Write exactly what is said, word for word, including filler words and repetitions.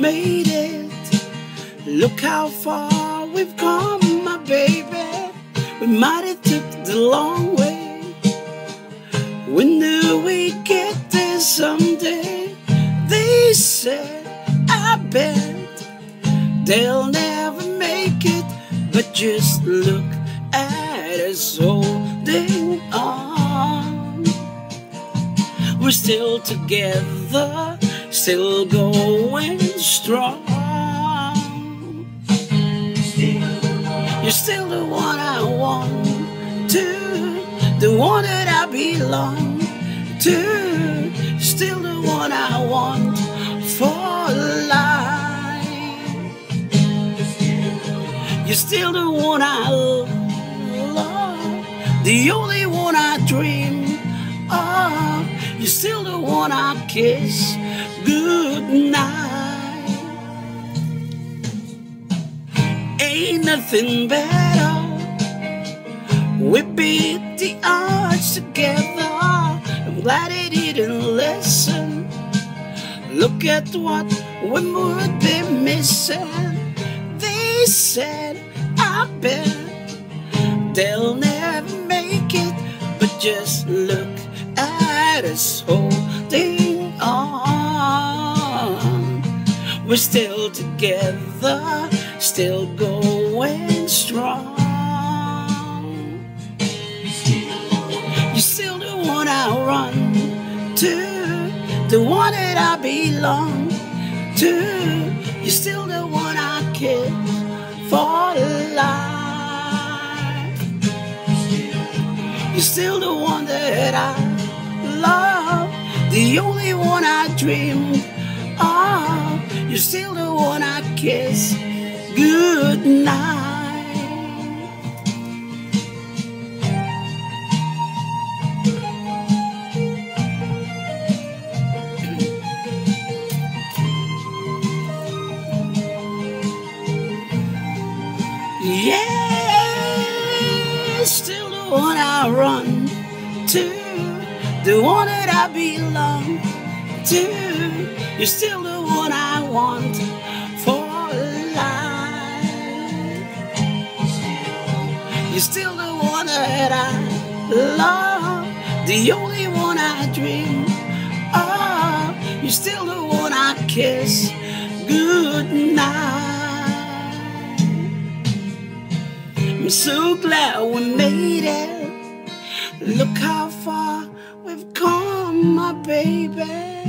made it. Look how far we've come, my baby. We might have took the long way. We knew we'd get there someday. They said, I bet they'll never make it, but just look at us holding on. We're still together, still going strong. You're still the one I want to, the one that I belong to. Still the one I want for life. You're still the one I love, the only one I dream of. You're still the one I kiss goodnight. Ain't nothing better. We beat the odds together. I'm glad they didn't listen. Look at what we would be missing. They said, I bet they'll never make it, but just look at us holding on. We're still together, still going strong. You're still the one I run to, the one that I belong to. You're still the one I kiss for life. You're still the one that I love, the only one I dream of. You're still the one I kiss goodnight. Yeah, still the one I run to, the one that I belong to. You're still the one I want for life. You're still the one that I love, the only one I dream of. You're still the one I kiss goodnight. I'm so glad we made it. Look how far we've come, my baby.